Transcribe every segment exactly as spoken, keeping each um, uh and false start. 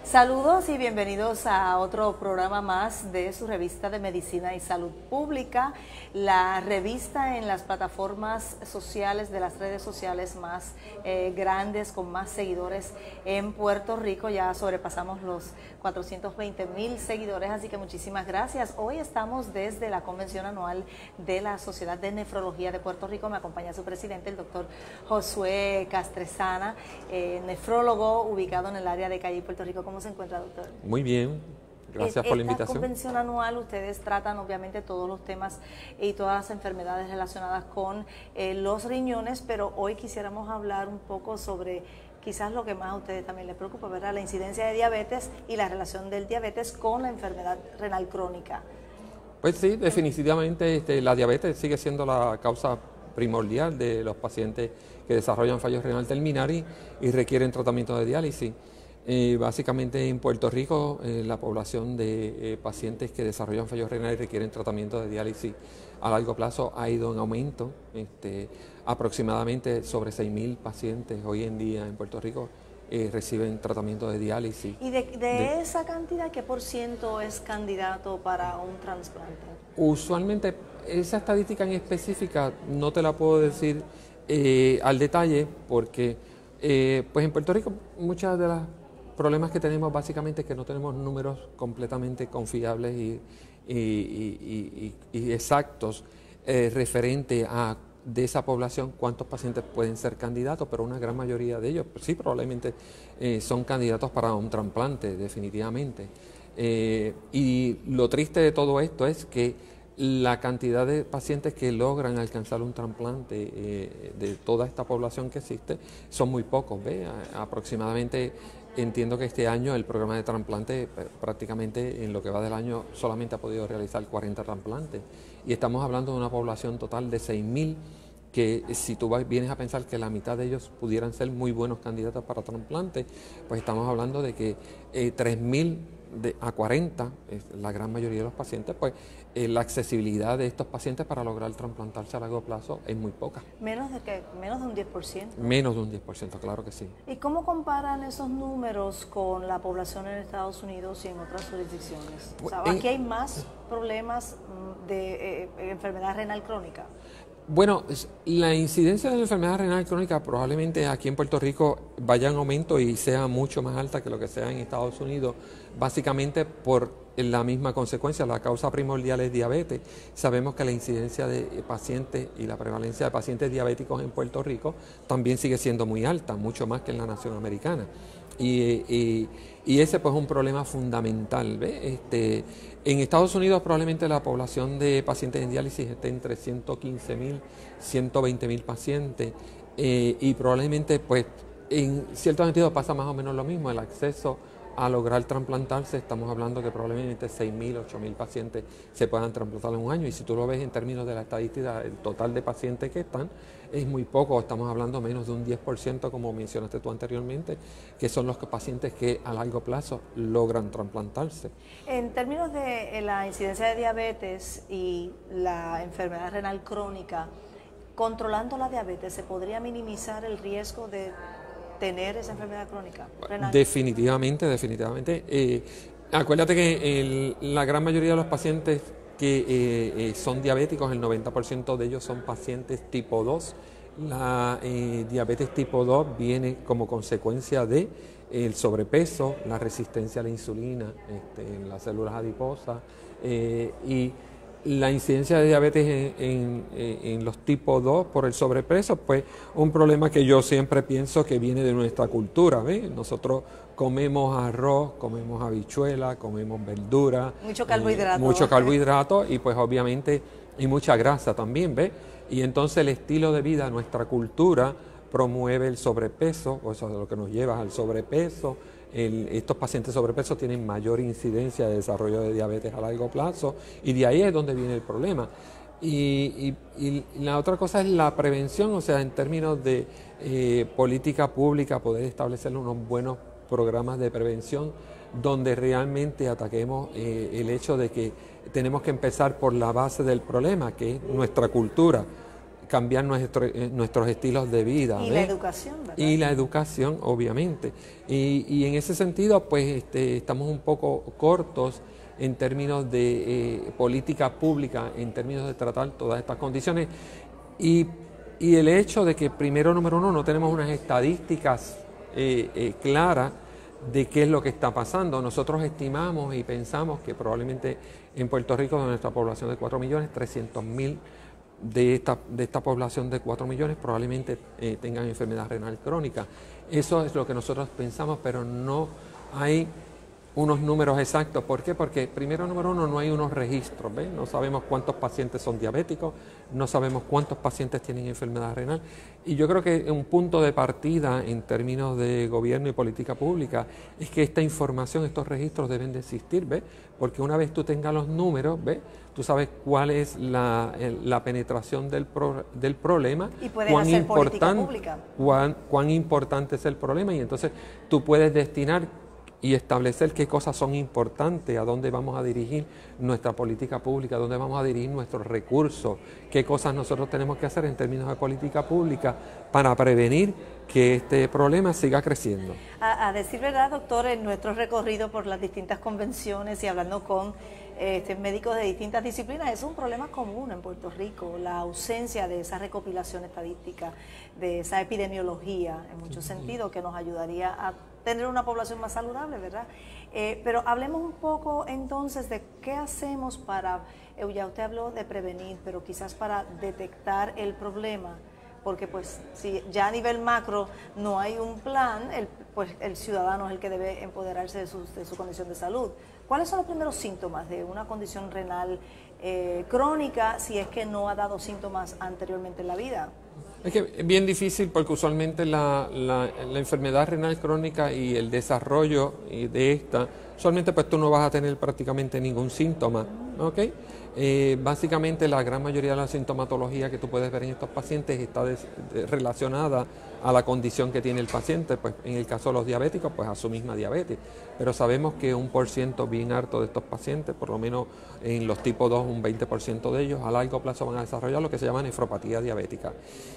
Saludos y bienvenidos a otro programa más de su revista de Medicina y Salud Pública, la revista en las plataformas sociales, de las redes sociales más eh, grandes, con más seguidores en Puerto Rico. Ya sobrepasamos los cuatrocientos veinte mil seguidores, así que muchísimas gracias. Hoy estamos desde la convención anual de la Sociedad de Nefrología de Puerto Rico. Me acompaña su presidente, el doctor Josué Castresana, eh, nefrólogo ubicado en el área de Calle, Puerto Rico. ¿Cómo se encuentra, doctor? Muy bien, gracias por la invitación. En esta convención anual ustedes tratan obviamente todos los temas y todas las enfermedades relacionadas con eh, los riñones, pero hoy quisiéramos hablar un poco sobre quizás lo que más a ustedes también les preocupa, ¿verdad? La incidencia de diabetes y la relación del diabetes con la enfermedad renal crónica. Pues sí, definitivamente este, la diabetes sigue siendo la causa primordial de los pacientes que desarrollan fallo renal terminal y, y requieren tratamiento de diálisis. Eh, básicamente en Puerto Rico eh, la población de eh, pacientes que desarrollan fallo renal y requieren tratamiento de diálisis a largo plazo ha ido en aumento. Este, aproximadamente sobre seis mil pacientes hoy en día en Puerto Rico eh, reciben tratamiento de diálisis. ¿Y de, de, de esa cantidad qué por ciento es candidato para un trasplante? Usualmente esa estadística en específica no te la puedo decir eh, al detalle porque eh, pues en Puerto Rico muchas de las problemas que tenemos básicamente es que no tenemos números completamente confiables y, y, y, y, y exactos eh, referente a de esa población cuántos pacientes pueden ser candidatos, pero una gran mayoría de ellos pues sí probablemente eh, son candidatos para un trasplante definitivamente. Eh, y lo triste de todo esto es que la cantidad de pacientes que logran alcanzar un trasplante eh, de toda esta población que existe son muy pocos, ¿ve? A, aproximadamente entiendo que este año el programa de trasplante prácticamente en lo que va del año solamente ha podido realizar cuarenta trasplantes y estamos hablando de una población total de seis mil que si tú vienes a pensar que la mitad de ellos pudieran ser muy buenos candidatos para trasplante, pues estamos hablando de que eh, tres mil de, a cuarenta, eh, la gran mayoría de los pacientes, pues eh, la accesibilidad de estos pacientes para lograr trasplantarse a largo plazo es muy poca. ¿Menos de qué? ¿Menos de un diez por ciento? Menos de un diez por ciento, claro que sí. ¿Y cómo comparan esos números con la población en Estados Unidos y en otras jurisdicciones? O sea, ¿aquí hay más problemas de eh, enfermedad renal crónica? Bueno, la incidencia de la enfermedad renal crónica probablemente aquí en Puerto Rico vaya en aumento y sea mucho más alta que lo que sea en Estados Unidos, básicamente por la misma consecuencia. La causa primordial es diabetes. Sabemos que la incidencia de pacientes y la prevalencia de pacientes diabéticos en Puerto Rico también sigue siendo muy alta, mucho más que en la nación americana. Y, y, y ese pues es un problema fundamental, ¿ves? Este, en Estados Unidos probablemente la población de pacientes en diálisis esté entre ciento quince mil, ciento veinte mil pacientes eh, y probablemente pues en cierto sentido pasa más o menos lo mismo, el acceso a lograr trasplantarse, estamos hablando que probablemente seis mil, ocho mil pacientes se puedan trasplantar en un año y si tú lo ves en términos de la estadística, el total de pacientes que están es muy poco, estamos hablando menos de un diez por ciento como mencionaste tú anteriormente, que son los pacientes que a largo plazo logran trasplantarse. En términos de la incidencia de diabetes y la enfermedad renal crónica, controlando la diabetes, ¿se podría minimizar el riesgo de tener esa enfermedad crónica renal? Definitivamente, definitivamente. Eh, acuérdate que el, la gran mayoría de los pacientes que eh, eh, son diabéticos, el noventa por ciento de ellos son pacientes tipo dos. La eh, diabetes tipo dos viene como consecuencia de el sobrepeso, la resistencia a la insulina este, en las células adiposas eh, y la incidencia de diabetes en, en, en los tipo dos por el sobrepeso, pues un problema que yo siempre pienso que viene de nuestra cultura, ¿ves? Nosotros comemos arroz, comemos habichuela, comemos verdura. Mucho carbohidrato. Eh, mucho carbohidrato y pues obviamente y mucha grasa también, ¿ves? Y entonces el estilo de vida, nuestra cultura promueve el sobrepeso, o eso es lo que nos lleva al sobrepeso. El, estos pacientes sobrepeso tienen mayor incidencia de desarrollo de diabetes a largo plazo y de ahí es donde viene el problema. Y, y, y la otra cosa es la prevención, o sea, en términos de eh, política pública, poder establecer unos buenos programas de prevención donde realmente ataquemos eh, el hecho de que tenemos que empezar por la base del problema, que es nuestra cultura, cambiar nuestro, eh, nuestros estilos de vida. Y ¿ves? la educación, ¿verdad? Y la educación, obviamente. Y, y en ese sentido, pues este, estamos un poco cortos en términos de eh, política pública, en términos de tratar todas estas condiciones. Y, y el hecho de que, primero, número uno, no tenemos unas estadísticas eh, eh, claras de qué es lo que está pasando. Nosotros estimamos y pensamos que probablemente en Puerto Rico, de nuestra población de cuatro millones, trescientos mil de esta, de esta población de cuatro millones probablemente eh, tengan enfermedad renal crónica. Eso es lo que nosotros pensamos, pero no hay unos números exactos. ¿Por qué? Porque primero, número uno, no hay unos registros, ¿ves? No sabemos cuántos pacientes son diabéticos, no sabemos cuántos pacientes tienen enfermedad renal. Y yo creo que un punto de partida en términos de gobierno y política pública es que esta información, estos registros deben de existir, ¿ves? Porque una vez tú tengas los números, ¿ves? Tú sabes cuál es la, el, la penetración del, pro, del problema, y puedes cuán, hacer política pública. Cuán, cuán importante es el problema, y entonces tú puedes destinar y establecer qué cosas son importantes, a dónde vamos a dirigir nuestra política pública, a dónde vamos a dirigir nuestros recursos, qué cosas nosotros tenemos que hacer en términos de política pública para prevenir que este problema siga creciendo. A, a decir verdad, doctor, en nuestro recorrido por las distintas convenciones y hablando con este, médicos de distintas disciplinas, es un problema común en Puerto Rico, la ausencia de esa recopilación estadística, de esa epidemiología, en muchos sentidos, que nos ayudaría a tener una población más saludable, ¿verdad? Eh, pero hablemos un poco entonces de qué hacemos para, eh, ya usted habló de prevenir, pero quizás para detectar el problema, porque pues si ya a nivel macro no hay un plan, el, pues el ciudadano es el que debe empoderarse de su, de su condición de salud. ¿Cuáles son los primeros síntomas de una condición renal eh, crónica si es que no ha dado síntomas anteriormente en la vida? Es que es bien difícil porque usualmente la, la, la enfermedad renal crónica y el desarrollo de esta, usualmente pues tú no vas a tener prácticamente ningún síntoma, ¿ok? Eh, básicamente la gran mayoría de la sintomatología que tú puedes ver en estos pacientes está des, de, relacionada a la condición que tiene el paciente, pues en el caso de los diabéticos, pues a su misma diabetes, pero sabemos que un por ciento bien alto de estos pacientes, por lo menos en los tipo dos, un veinte por ciento de ellos a largo plazo van a desarrollar lo que se llama nefropatía diabética.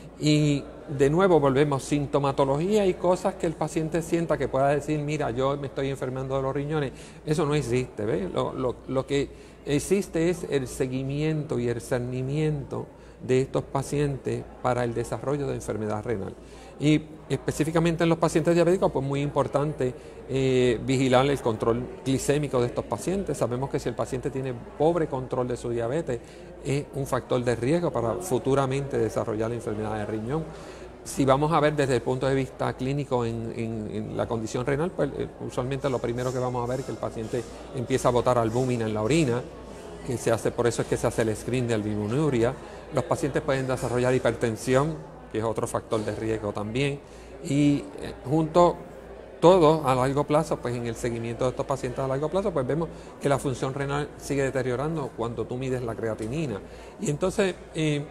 Y de nuevo volvemos, sintomatología y cosas que el paciente sienta que pueda decir, mira, yo me estoy enfermando de los riñones, eso no existe, ¿ves? Lo, lo, lo que existe es el seguimiento y el cernimiento de estos pacientes para el desarrollo de enfermedad renal. Y específicamente en los pacientes diabéticos, pues muy importante eh, vigilar el control glicémico de estos pacientes. Sabemos que si el paciente tiene pobre control de su diabetes, es un factor de riesgo para futuramente desarrollar la enfermedad de riñón. Si vamos a ver desde el punto de vista clínico en, en, en la condición renal, pues eh, usualmente lo primero que vamos a ver es que el paciente empieza a botar albúmina en la orina, que se hace, por eso es que se hace el screen de albuminuria. Los pacientes pueden desarrollar hipertensión, que es otro factor de riesgo también, y eh, junto todo a largo plazo, pues en el seguimiento de estos pacientes a largo plazo, pues vemos que la función renal sigue deteriorando cuando tú mides la creatinina. Y entonces eh,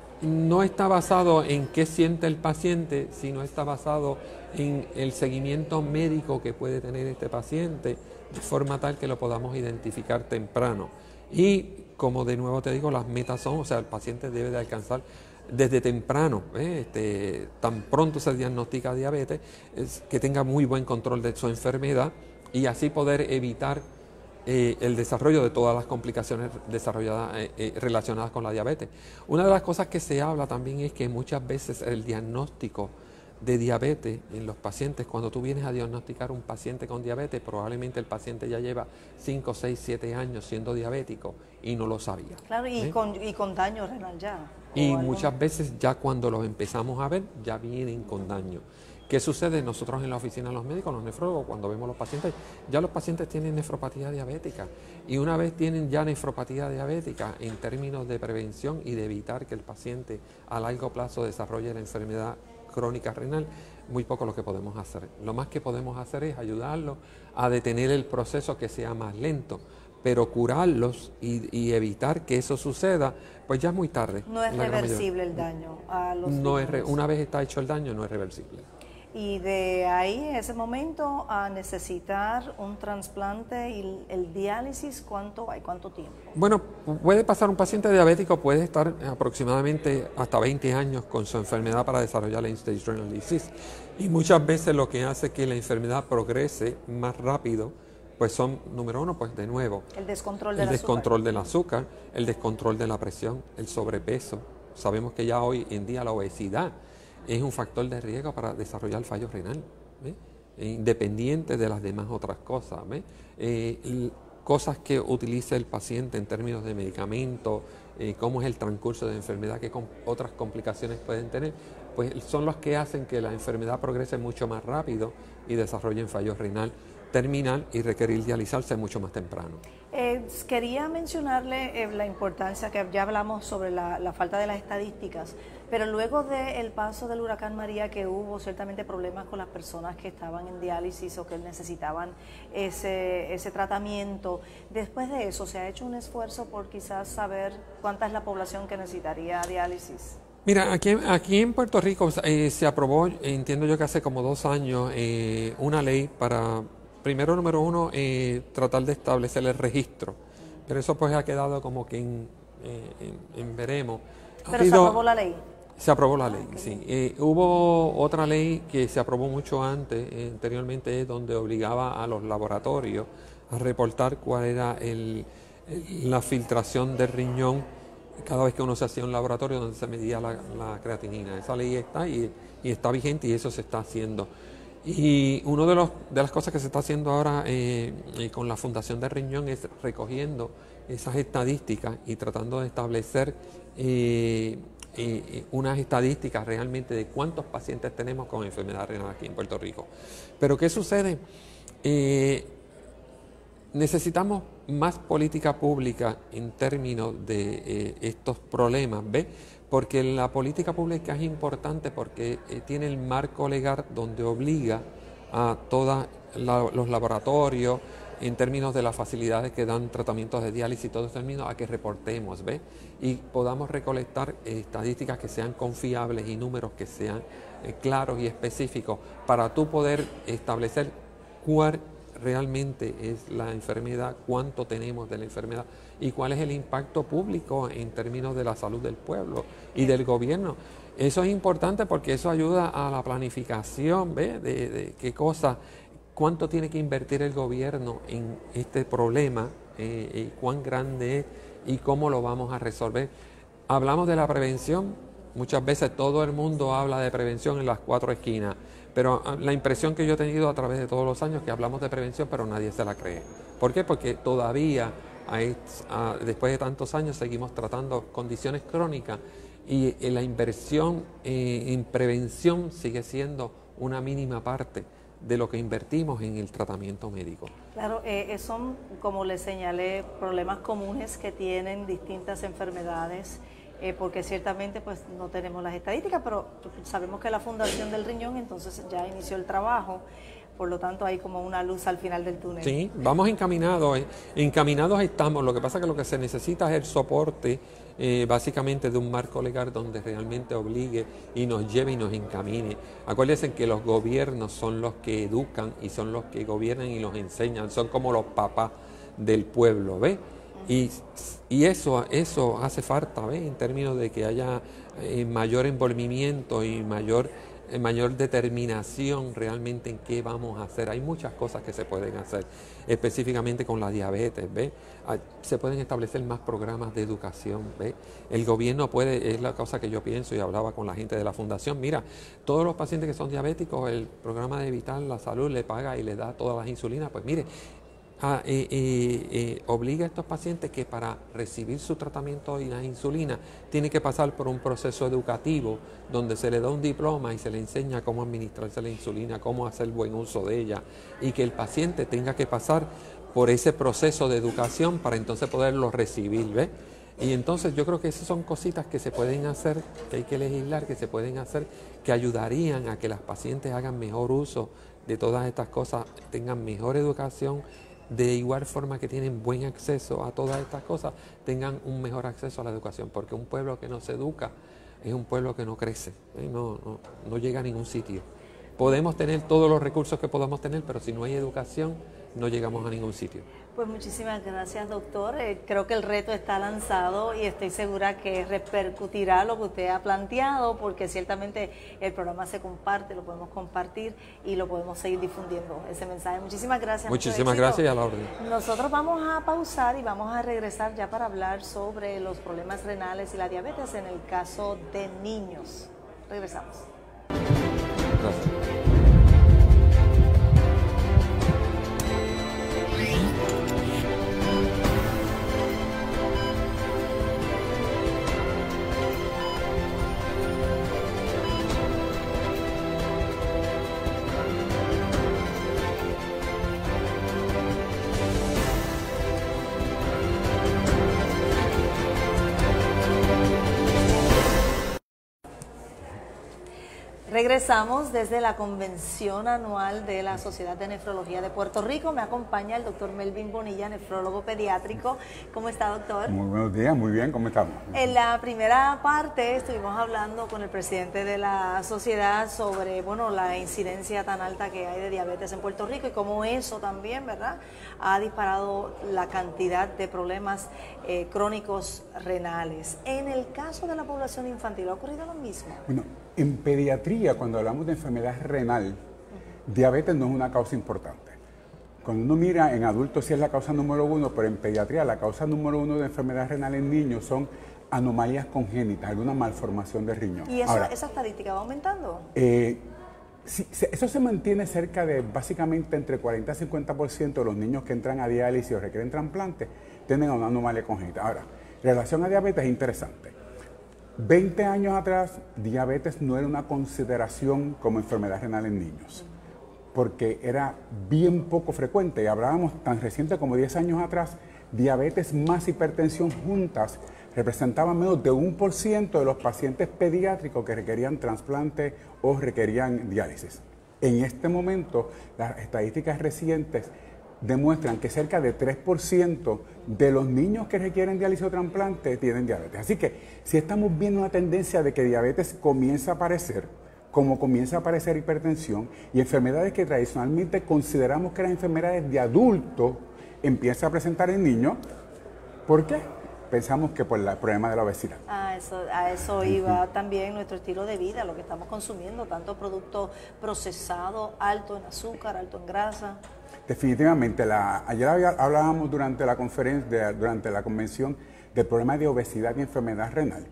no está basado en qué siente el paciente, sino está basado en el seguimiento médico que puede tener este paciente, de forma tal que lo podamos identificar temprano. Y como de nuevo te digo, las metas son, o sea, el paciente debe de alcanzar desde temprano, ¿eh? este, tan pronto se diagnostica diabetes, es que tenga muy buen control de su enfermedad y así poder evitar eh, el desarrollo de todas las complicaciones desarrolladas eh, eh, relacionadas con la diabetes. Una de las cosas que se habla también es que muchas veces el diagnóstico de diabetes en los pacientes, cuando tú vienes a diagnosticar un paciente con diabetes, probablemente el paciente ya lleva cinco, seis, siete años siendo diabético y no lo sabía. Claro, y, ¿eh? con, y con daño renal ya. Y muchas veces ya cuando los empezamos a ver, ya vienen con daño. ¿Qué sucede? Nosotros en la oficina de los médicos, los nefrólogos, cuando vemos los pacientes, ya los pacientes tienen nefropatía diabética. Y una vez tienen ya nefropatía diabética, en términos de prevención y de evitar que el paciente a largo plazo desarrolle la enfermedad crónica renal, muy poco lo que podemos hacer. Lo más que podemos hacer es ayudarlos a detener el proceso que sea más lento, pero curarlos y, y evitar que eso suceda, pues ya es muy tarde. No es reversible el daño a los no es re, riñones. Una vez está hecho el daño, no es reversible. Y de ahí, ese momento, a necesitar un trasplante y el diálisis, ¿cuánto hay? ¿Cuánto tiempo? Bueno, puede pasar, un paciente diabético puede estar aproximadamente hasta veinte años con su enfermedad para desarrollar la end-stage renal disease. Y muchas veces lo que hace que la enfermedad progrese más rápido, pues son, número uno, pues de nuevo, el descontrol del el descontrol azúcar. del azúcar, el descontrol de la presión, el sobrepeso. Sabemos que ya hoy en día la obesidad es un factor de riesgo para desarrollar fallo renal, ¿ve? Independiente de las demás otras cosas, ¿ve? Eh, cosas que utilice el paciente en términos de medicamentos, eh, cómo es el transcurso de la enfermedad, qué com otras complicaciones pueden tener, pues son los que hacen que la enfermedad progrese mucho más rápido y desarrollen fallo renal terminal y requerir dializarse mucho más temprano. Eh, quería mencionarle eh, la importancia, que ya hablamos sobre la, la falta de las estadísticas, pero luego del paso del huracán María, que hubo ciertamente problemas con las personas que estaban en diálisis o que necesitaban ese, ese tratamiento, después de eso, ¿se ha hecho un esfuerzo por quizás saber cuánta es la población que necesitaría diálisis? Mira, aquí, aquí en Puerto Rico eh, se aprobó, entiendo yo que hace como dos años, eh, una ley para... Primero, número uno, eh, tratar de establecer el registro, pero eso pues ha quedado como que en, eh, en, en veremos. ¿Pero se aprobó la ley? Se aprobó la ley, okay. sí. Eh, hubo otra ley que se aprobó mucho antes, eh, anteriormente, donde obligaba a los laboratorios a reportar cuál era el, el, la filtración del riñón cada vez que uno se hacía un laboratorio donde se medía la, la creatinina. Esa ley está y, y está vigente y eso se está haciendo. Y una de, los, de las cosas que se está haciendo ahora eh, eh, con la Fundación del Riñón es recogiendo esas estadísticas y tratando de establecer eh, eh, unas estadísticas realmente de cuántos pacientes tenemos con enfermedad renal aquí en Puerto Rico. Pero ¿qué sucede? Eh, necesitamos más política pública en términos de eh, estos problemas, ¿ves? Porque la política pública es importante porque eh, tiene el marco legal donde obliga a todos la, los laboratorios, en términos de las facilidades que dan tratamientos de diálisis y todo eso, a que reportemos, ¿ves? Y podamos recolectar eh, estadísticas que sean confiables y números que sean eh, claros y específicos para tú poder establecer cuál realmente es la enfermedad, cuánto tenemos de la enfermedad y cuál es el impacto público en términos de la salud del pueblo y del gobierno. Eso es importante porque eso ayuda a la planificación, ¿ve? De, de qué cosa, cuánto tiene que invertir el gobierno en este problema, eh, y cuán grande es y cómo lo vamos a resolver. Hablamos de la prevención, muchas veces todo el mundo habla de prevención en las cuatro esquinas, pero la impresión que yo he tenido a través de todos los años es que hablamos de prevención, pero nadie se la cree. ¿Por qué? Porque todavía, hay, a, después de tantos años, seguimos tratando condiciones crónicas y, y la inversión eh, en prevención sigue siendo una mínima parte de lo que invertimos en el tratamiento médico. Claro, eh, son, como les señalé, problemas comunes que tienen distintas enfermedades. Eh, porque ciertamente pues no tenemos las estadísticas, pero sabemos que la Fundación del Riñón entonces ya inició el trabajo, por lo tanto hay como una luz al final del túnel. Sí, vamos encaminados, eh, encaminados estamos, lo que pasa es que lo que se necesita es el soporte eh, básicamente de un marco legal donde realmente obligue y nos lleve y nos encamine. Acuérdense que los gobiernos son los que educan y son los que gobiernan y los enseñan, son como los papás del pueblo, ¿ves? Y, y eso, eso hace falta, ¿ves? En términos de que haya eh, mayor envolvimiento y mayor, eh, mayor determinación realmente en qué vamos a hacer. Hay muchas cosas que se pueden hacer, específicamente con la diabetes, ¿ves? Ah, se pueden establecer más programas de educación, ¿ves? El gobierno puede, es la cosa que yo pienso y hablaba con la gente de la fundación, mira, todos los pacientes que son diabéticos, el programa de Vital La Salud le paga y le da todas las insulinas, pues mire, Ah, eh, eh, eh, obliga a estos pacientes que para recibir su tratamiento y la insulina tiene que pasar por un proceso educativo donde se le da un diploma y se le enseña cómo administrarse la insulina, cómo hacer buen uso de ella y que el paciente tenga que pasar por ese proceso de educación para entonces poderlo recibir, ¿ves? Y entonces yo creo que esas son cositas que se pueden hacer, que hay que legislar, que se pueden hacer, que ayudarían a que las pacientes hagan mejor uso de todas estas cosas, tengan mejor educación, de igual forma que tienen buen acceso a todas estas cosas, tengan un mejor acceso a la educación, porque un pueblo que no se educa es un pueblo que no crece, ¿eh? no, no, no llega a ningún sitio. podemos tener todos los recursos que podamos tener, pero si no hay educación, no llegamos a ningún sitio. Pues muchísimas gracias, doctor. Eh, creo que el reto está lanzado y estoy segura que repercutirá lo que usted ha planteado, porque ciertamente el programa se comparte, lo podemos compartir y lo podemos seguir difundiendo, ese mensaje. Muchísimas gracias. Muchísimas gracias y a la orden. Nosotros vamos a pausar y vamos a regresar ya para hablar sobre los problemas renales y la diabetes en el caso de niños. Regresamos. Gracias. Regresamos desde la convención anual de la Sociedad de Nefrología de Puerto Rico. Me acompaña el doctor Melvin Bonilla, nefrólogo pediátrico. ¿Cómo está, doctor? Muy buenos días, muy bien, ¿cómo estamos? En la primera parte estuvimos hablando con el presidente de la sociedad sobre, bueno, la incidencia tan alta que hay de diabetes en Puerto Rico y cómo eso también, ¿verdad?, ha disparado la cantidad de problemas eh, crónicos renales. En el caso de la población infantil, ¿ha ocurrido lo mismo? Bueno, en pediatría, cuando hablamos de enfermedad renal, uh-huh. diabetes no es una causa importante. Cuando uno mira en adultos sí es la causa número uno, pero en pediatría la causa número uno de enfermedad renal en niños son anomalías congénitas, alguna malformación del riñón. ¿Y eso, Ahora, esa estadística va aumentando? Eh, sí, eso se mantiene cerca de básicamente entre cuarenta y cincuenta por ciento de los niños que entran a diálisis o requieren trasplante tienen una anomalía congénita. Ahora, relación a diabetes es interesante. veinte años atrás, diabetes no era una consideración como enfermedad renal en niños, porque era bien poco frecuente. Y hablábamos tan reciente como diez años atrás, diabetes más hipertensión juntas representaban menos de un por ciento de los pacientes pediátricos que requerían trasplante o requerían diálisis. En este momento, las estadísticas recientes demuestran que cerca de tres por ciento de los niños que requieren diálisis o trasplante tienen diabetes. Así que si estamos viendo una tendencia de que diabetes comienza a aparecer, como comienza a aparecer hipertensión y enfermedades que tradicionalmente consideramos que eran enfermedades de adultos, empieza a presentar en niños. ¿Por qué? Pensamos que por el problema de la obesidad. Ah, eso, a eso iba uh-huh. también nuestro estilo de vida, lo que estamos consumiendo, tanto producto procesado, alto en azúcar, alto en grasa. Definitivamente, la, ayer había, hablábamos durante la conferencia, durante la convención del problema de obesidad y enfermedad renal.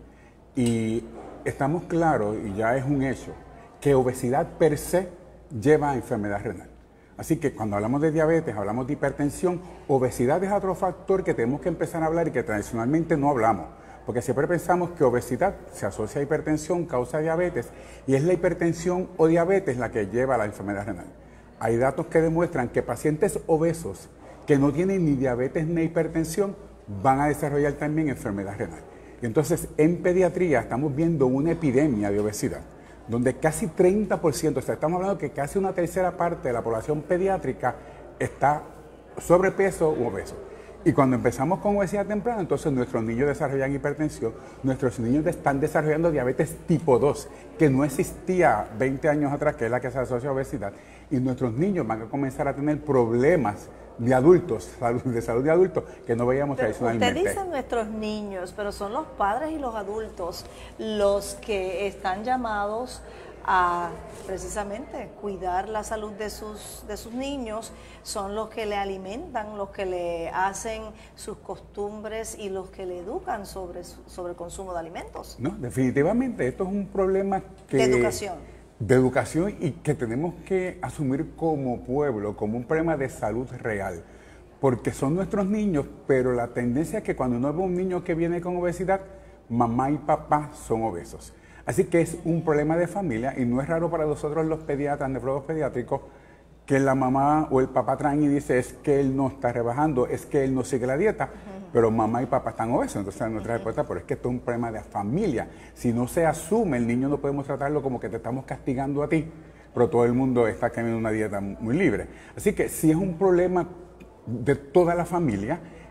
Y estamos claros, y ya es un hecho, que obesidad per se lleva a enfermedad renal. Así que cuando hablamos de diabetes, hablamos de hipertensión, obesidad es otro factor que tenemos que empezar a hablar y que tradicionalmente no hablamos. Porque siempre pensamos que obesidad se asocia a hipertensión, causa diabetes, y es la hipertensión o diabetes la que lleva a la enfermedad renal. Hay datos que demuestran que pacientes obesos que no tienen ni diabetes ni hipertensión van a desarrollar también enfermedad renal. Y entonces, en pediatría estamos viendo una epidemia de obesidad, donde casi treinta por ciento, o sea, estamos hablando que casi una tercera parte de la población pediátrica está sobrepeso u obeso. Y cuando empezamos con obesidad temprana, entonces nuestros niños desarrollan hipertensión, nuestros niños están desarrollando diabetes tipo dos, que no existía veinte años atrás, que es la que se asocia a obesidad, y nuestros niños van a comenzar a tener problemas de adultos, de salud de adultos, que no veíamos pero tradicionalmente. Usted dice nuestros niños, pero son los padres y los adultos los que están llamados a precisamente cuidar la salud de sus, de sus niños, son los que le alimentan, los que le hacen sus costumbres y los que le educan sobre, sobre el consumo de alimentos. No, definitivamente, esto es un problema que... De educación. De educación y que tenemos que asumir como pueblo, como un problema de salud real, porque son nuestros niños, pero la tendencia es que cuando uno ve un niño que viene con obesidad, mamá y papá son obesos. Así que es un problema de familia y no es raro para nosotros los pediatras, nefrólogos pediátricos, que la mamá o el papá traen y dice es que él no está rebajando, es que él no sigue la dieta, uh-huh. pero mamá y papá están obesos. Entonces nuestra uh-huh. respuesta, pero es que esto es un problema de familia. Si no se asume, el niño no podemos tratarlo como que te estamos castigando a ti, pero todo el mundo está cambiando una dieta muy libre. Así que si es un problema de toda la familia,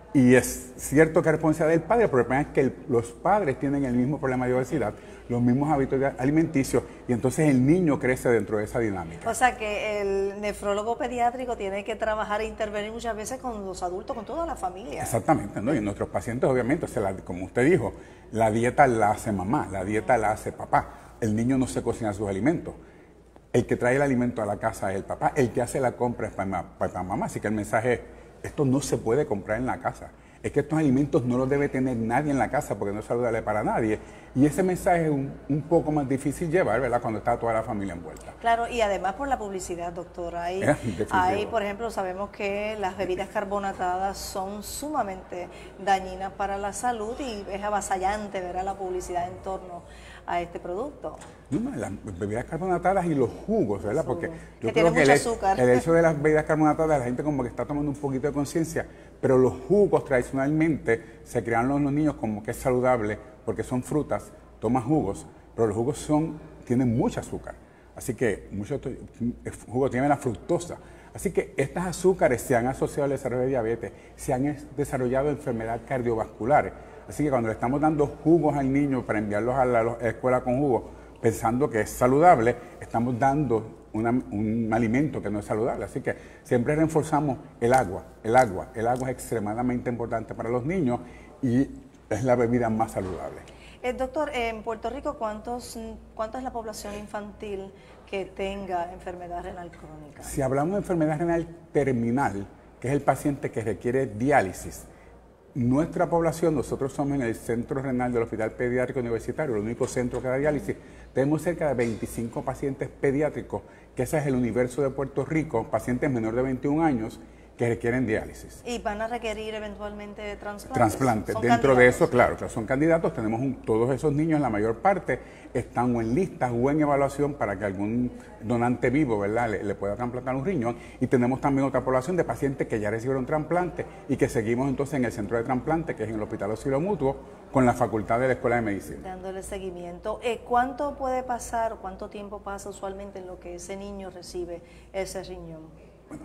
Y es cierto que es responsabilidad del padre, pero el problema es que el, los padres tienen el mismo problema de obesidad, los mismos hábitos alimenticios, y entonces el niño crece dentro de esa dinámica. O sea que el nefrólogo pediátrico tiene que trabajar e intervenir muchas veces con los adultos, con toda la familia. Exactamente, ¿no? Y nuestros pacientes, obviamente, o sea, la, como usted dijo, la dieta la hace mamá, la dieta la hace papá. El niño no se cocina sus alimentos. El que trae el alimento a la casa es el papá, el que hace la compra es para, para mamá. Así que el mensaje es: esto no se puede comprar en la casa. Es que estos alimentos no los debe tener nadie en la casa porque no es saludable para nadie. Y ese mensaje es un, un poco más difícil llevar, ¿verdad?, cuando está toda la familia envuelta. Claro, y además por la publicidad, doctora. Hay, hay, por ejemplo, sabemos que las bebidas carbonatadas son sumamente dañinas para la salud y es avasallante ver la publicidad en torno a este producto. No, no, las bebidas carbonatadas y los jugos, ¿verdad? Porque yo que creo tiene que mucho el, azúcar. el hecho de las bebidas carbonatadas, la gente como que está tomando un poquito de conciencia, pero los jugos tradicionalmente se crean los, los niños como que es saludable porque son frutas, toman jugos, pero los jugos son, tienen mucho azúcar. Así que muchos jugos tienen la fructosa. Así que estas azúcares se han asociado al desarrollo de diabetes, se han desarrollado enfermedades cardiovasculares. Así que cuando le estamos dando jugos al niño para enviarlos a la, a la escuela con jugos, pensando que es saludable, estamos dando una, un alimento que no es saludable. Así que siempre reforzamos el agua, el agua. El agua es extremadamente importante para los niños y es la bebida más saludable. Eh, doctor, en Puerto Rico, ¿cuántos, ¿cuánta es la población infantil que tenga enfermedad renal crónica? Si hablamos de enfermedad renal terminal, que es el paciente que requiere diálisis, nuestra población, nosotros somos en el Centro Renal del Hospital Pediátrico Universitario, el único centro que da diálisis, tenemos cerca de veinticinco pacientes pediátricos, que ese es el universo de Puerto Rico, pacientes menores de veintiún años que requieren diálisis. ¿Y van a requerir eventualmente trasplantes? Trasplantes. Dentro candidatos? de eso, claro, claro, son candidatos. Tenemos un, todos esos niños, la mayor parte, están o en listas o en evaluación para que algún donante vivo, ¿verdad?, le, le pueda trasplantar un riñón. Y tenemos también otra población de pacientes que ya recibieron trasplante y que seguimos entonces en el centro de trasplante, que es en el Hospital Auxilio Mutuo, con la facultad de la Escuela de Medicina. Dándole seguimiento. Eh, ¿Cuánto puede pasar, cuánto tiempo pasa usualmente en lo que ese niño recibe ese riñón? Bueno,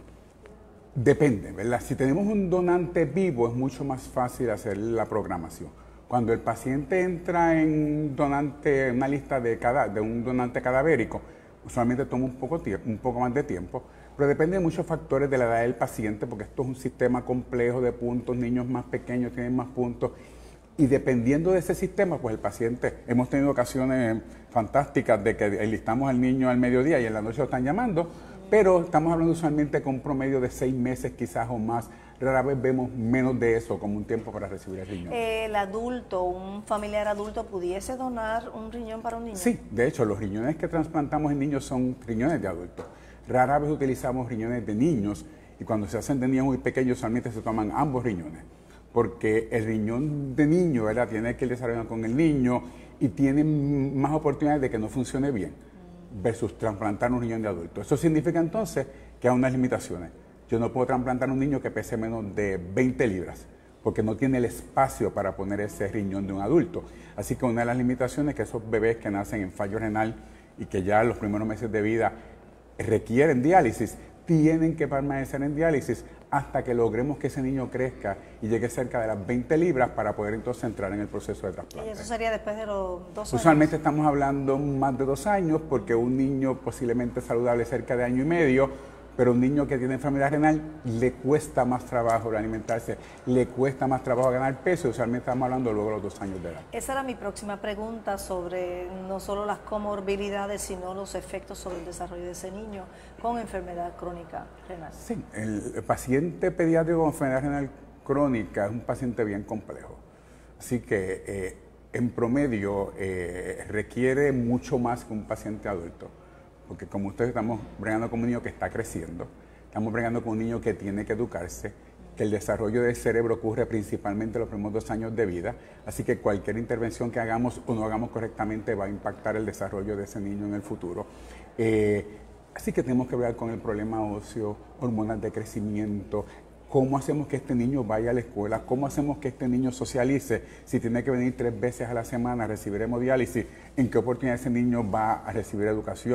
depende, ¿verdad? Si tenemos un donante vivo es mucho más fácil hacer la programación. Cuando el paciente entra en donante, una lista de, cada, de un donante cadavérico, usualmente toma un poco, un poco más de tiempo, pero depende de muchos factores de la edad del paciente, porque esto es un sistema complejo de puntos, niños más pequeños tienen más puntos, y dependiendo de ese sistema, pues el paciente, hemos tenido ocasiones fantásticas de que enlistamos al niño al mediodía y en la noche lo están llamando, pero estamos hablando usualmente con un promedio de seis meses quizás o más. Rara vez vemos menos de eso como un tiempo para recibir el riñón. ¿El adulto, un familiar adulto, pudiese donar un riñón para un niño? Sí, de hecho, los riñones que trasplantamos en niños son riñones de adultos. Rara vez utilizamos riñones de niños y cuando se hacen de niños muy pequeños usualmente se toman ambos riñones. Porque el riñón de niño, ¿verdad?, tiene que ir desarrollando con el niño y tiene más oportunidades de que no funcione bien versus trasplantar un riñón de adulto. Eso significa entonces que hay unas limitaciones. Yo no puedo trasplantar un niño que pese menos de veinte libras, porque no tiene el espacio para poner ese riñón de un adulto. Así que una de las limitaciones es que esos bebés que nacen en fallo renal y que ya en los primeros meses de vida requieren diálisis, tienen que permanecer en diálisis hasta que logremos que ese niño crezca y llegue cerca de las veinte libras para poder entonces entrar en el proceso de trasplante. ¿Y eso sería después de los dos años? Usualmente estamos hablando más de dos años porque un niño posiblemente saludable cerca de año y medio, pero un niño que tiene enfermedad renal le cuesta más trabajo alimentarse, le cuesta más trabajo ganar peso, usualmente estamos hablando luego de los dos años de edad. Esa era mi próxima pregunta sobre no solo las comorbilidades, sino los efectos sobre el desarrollo de ese niño con enfermedad crónica renal. Sí, el paciente pediátrico con enfermedad renal crónica es un paciente bien complejo, así que eh, en promedio eh, requiere mucho más que un paciente adulto. Porque como ustedes estamos bregando con un niño que está creciendo, estamos bregando con un niño que tiene que educarse, que el desarrollo del cerebro ocurre principalmente en los primeros dos años de vida, así que cualquier intervención que hagamos o no hagamos correctamente va a impactar el desarrollo de ese niño en el futuro. Eh, así que tenemos que bregar con el problema óseo, hormonas de crecimiento, cómo hacemos que este niño vaya a la escuela, cómo hacemos que este niño socialice, si tiene que venir tres veces a la semana a recibir hemodiálisis, en qué oportunidad ese niño va a recibir educación.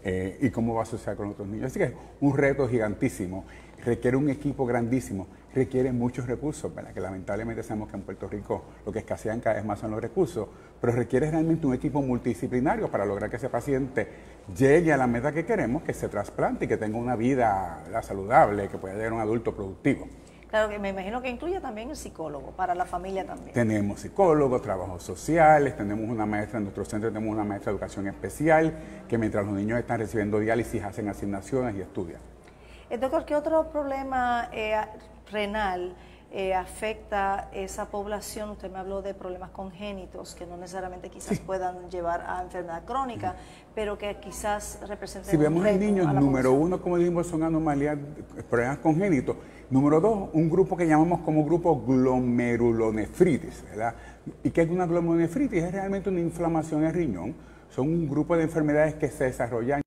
eh, y cómo va a asociar con otros niños. Así que es un reto gigantísimo, requiere un equipo grandísimo, requiere muchos recursos, ¿verdad? Que lamentablemente sabemos que en Puerto Rico lo que escasean cada vez más son los recursos, pero requiere realmente un equipo multidisciplinario para lograr que ese paciente llegue a la meta que queremos, que se trasplante y que tenga una vida, ¿verdad?, saludable, que pueda llegar a un adulto productivo. Claro, que me imagino que incluye también el psicólogo, para la familia también. Tenemos psicólogos, trabajos sociales, tenemos una maestra, en nuestro centro tenemos una maestra de educación especial, que mientras los niños están recibiendo diálisis hacen asignaciones y estudian. Eh, doctor, ¿qué otro problema eh, renal eh, afecta esa población? Usted me habló de problemas congénitos que no necesariamente quizás sí. puedan llevar a enfermedad crónica, uh-huh. pero que quizás representen si un vemos en niños, número población. uno, como dijimos, son anomalías, problemas congénitos. Número dos, un grupo que llamamos como grupo glomerulonefritis, ¿verdad? ¿Y qué es una glomerulonefritis? Es realmente una inflamación en el riñón. Son un grupo de enfermedades que se desarrollan